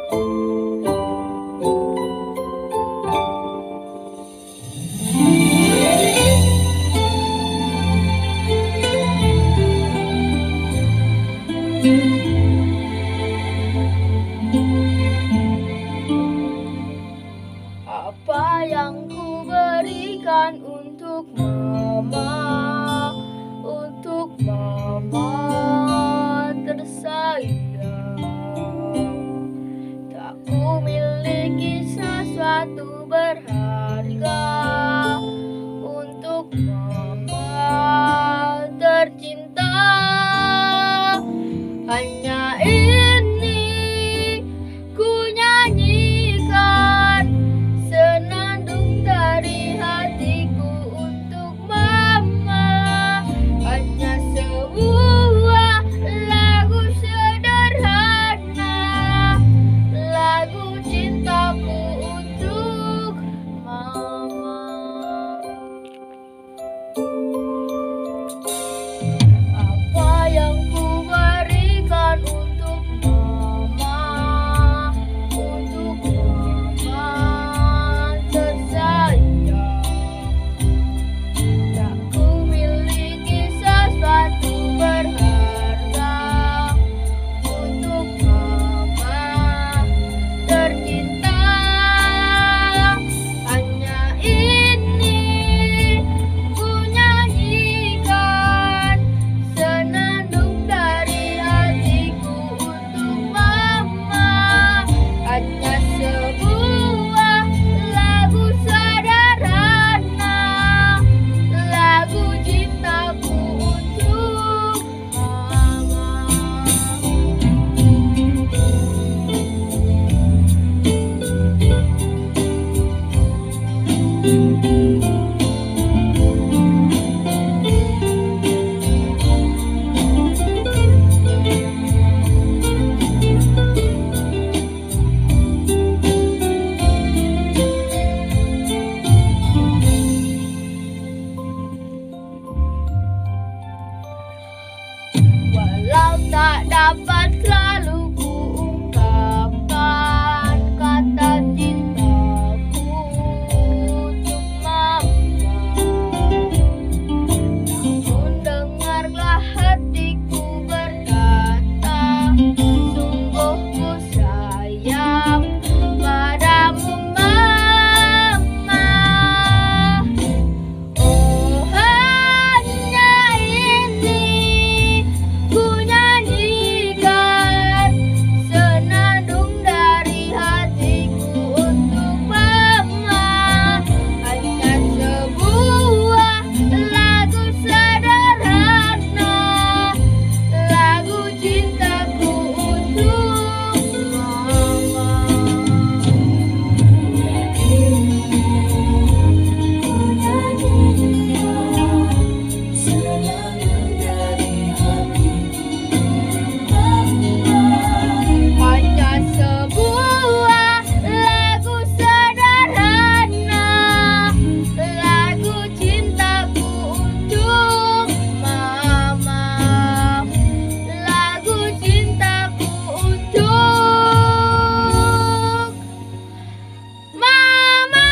Apa yang ku berikan untuk mama, untuk mama tersayang. Tak ku miliki sesuatu berharga untuk mama tercinta. Hanya ini ku nyanyikan senandung dari hatiku untuk mama. Hanya sebuah lagu sederhana, lagu cintaku untuk mama. Apa yang ku berikan untuk mama, untuk mama tersayang. Tak ku miliki sesuatu berharga untuk mama tercinta. Hanya ini ku nyanyikan senandung dari hatiku untuk mama. Hanya sebuah lagu sederhana, lagu cintaku untuk mama. Walau tak dapat selalu ku ungkapkan kata cintaku untuk mama, namun dengarlah hatiku berkata, sungguh ku sayang padamu mama. Oh, hanya ini ku nyanyikan senandung dari hatiku untuk mama. Hanya sebuah lagu sederhana, lagu cintaku untuk mama. Hanya sebuah lagu sederhana, lagu cintaku untuk mama, lagu cintaku untuk mama.